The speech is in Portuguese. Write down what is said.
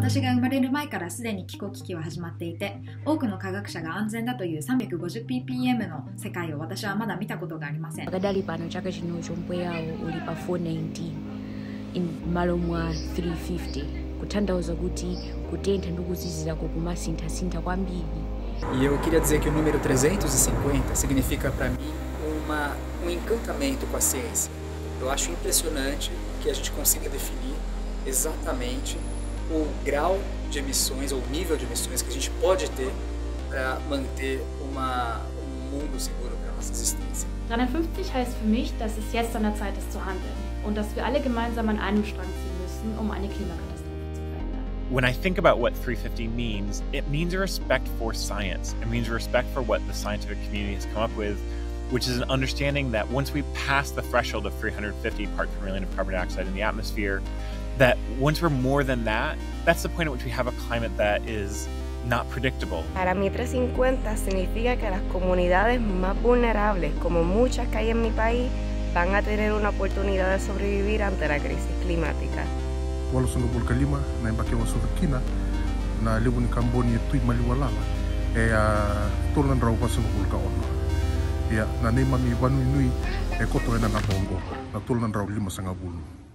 私が生まれる前からすでに気候危機は始まっていて、多くの科学者が安全だという 350ppm の世界を私はまだ見たことがありません。 Akadali pano chaka chino chompweyawo uli pa 419 m'malo mwa 350 kutanthauza kuti kutentha ndi kuzizirako kumasinthasintha kwambiri. E eu queria dizer que o número 350 significa para mim um encantamento com a ciência. Eu acho impressionante que a gente consiga definir exatamente o grau de emissões ou nível de emissões que a gente pode ter para manter mundo seguro para a nossa existência. 350 heißt für mich, dass es jetzt an der Zeit ist zu handeln und dass wir alle gemeinsam an einem Strang ziehen müssen, um eine Klimakatastrophe zu verhindern. When I think about what 350 means, it means a respect for science. It means a respect for what the scientific community has come up with, which is an understanding that once we pass the threshold of 350 parts per million of carbon dioxide in the atmosphere, that once we're more than that, that's the point at which we have a climate that is not predictable. Para mí 350 significa que las comunidades más vulnerables, como muchas que hay en mi país, van a tener una oportunidad de sobrevivir ante la crisis climática. Wala sunga bulka lima na imbake wa sudakina na libu ni kamboni tui maliwalala tolan rau pasunga bulka ono. Ya na nema mi wanu nui koto ena na bongo na tolan rau lima sanga bulu.